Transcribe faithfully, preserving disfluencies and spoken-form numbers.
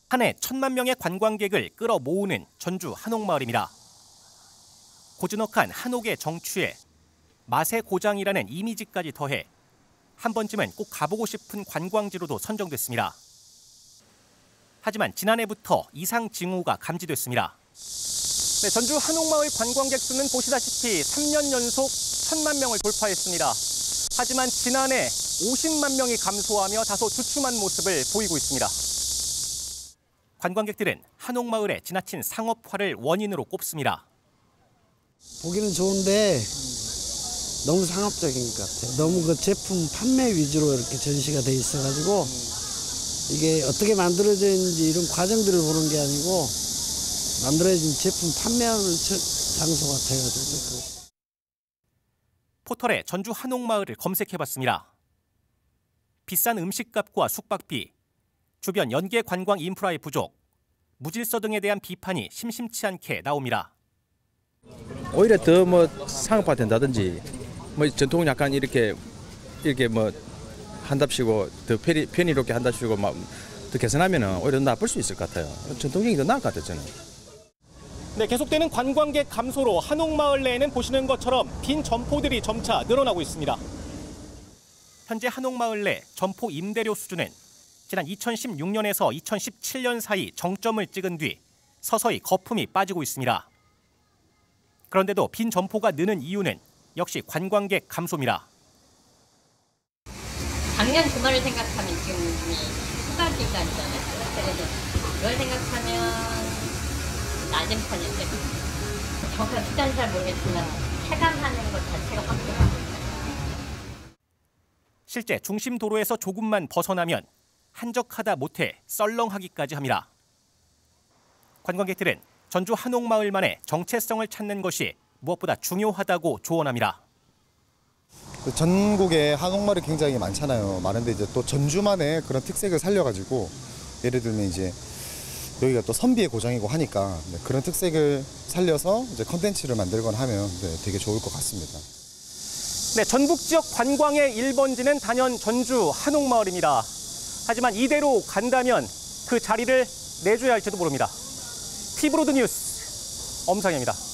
한 해 천만 명의 관광객을 끌어모으는 전주 한옥마을입니다. 고즈넉한 한옥의 정취에 맛의 고장이라는 이미지까지 더해 한 번쯤은 꼭 가보고 싶은 관광지로도 선정됐습니다. 하지만 지난해부터 이상 징후가 감지됐습니다. 네, 전주 한옥마을 관광객 수는 보시다시피 삼 년 연속 천만 명을 돌파했습니다. 하지만 지난해 오십만 명이 감소하며 다소 주춤한 모습을 보이고 있습니다. 관광객들은 한옥마을의 지나친 상업화를 원인으로 꼽습니다. 보기는 좋은데 너무 상업적인 것 같아요. 너무 그 제품 판매 위주로 이렇게 전시가 돼 있어가지고 이게 어떻게 만들어졌는지 이런 과정들을 보는 게 아니고 만들어진 제품 판매하는 장소 같아가지고. 포털에 전주 한옥마을을 검색해봤습니다. 비싼 음식값과 숙박비, 주변 연계 관광 인프라의 부족, 무질서 등에 대한 비판이 심심치 않게 나옵니다. 오히려 더 뭐 상업화된다든지, 뭐 전통 약간 이렇게 이렇게 뭐 한답시고 더 편의, 편의롭게 한답시고 막 더 개선하면은 오히려 더 나쁠 수 있을 것 같아요. 전통적인 게 더 나을 것 같아요, 저는. 네, 계속되는 관광객 감소로 한옥마을 내에는 보시는 것처럼 빈 점포들이 점차 늘어나고 있습니다. 현재 한옥마을 내 점포 임대료 수준은 지난 이천십육 년에서 이천십칠 년 사이 정점을 찍은 뒤 서서히 거품이 빠지고 있습니다. 그런데도 빈 점포가 느는 이유는 역시 관광객 감소입니다. 작년 주말을 생각하면 지금 휴가 기간이잖아요. 그래서 그걸 생각하면 낮은 편인데 정확한 숫자는 잘 모르겠지만 체감하는 것 자체가 확 들어갑니다. 실제 중심 도로에서 조금만 벗어나면 한적하다 못해 썰렁하기까지 합니다. 관광객들은 전주 한옥마을만의 정체성을 찾는 것이 무엇보다 중요하다고 조언합니다. 전국에 한옥마을이 굉장히 많잖아요. 많은데 이제 또 전주만의 그런 특색을 살려가지고 예를 들면 이제 여기가 또 선비의 고장이고 하니까 그런 특색을 살려서 이제 컨텐츠를 만들거나 하면 되게 좋을 것 같습니다. 네, 전북 지역 관광의 일 번지는 단연 전주 한옥마을입니다. 하지만 이대로 간다면 그 자리를 내줘야 할지도 모릅니다. 티브로드 뉴스 엄상현입니다.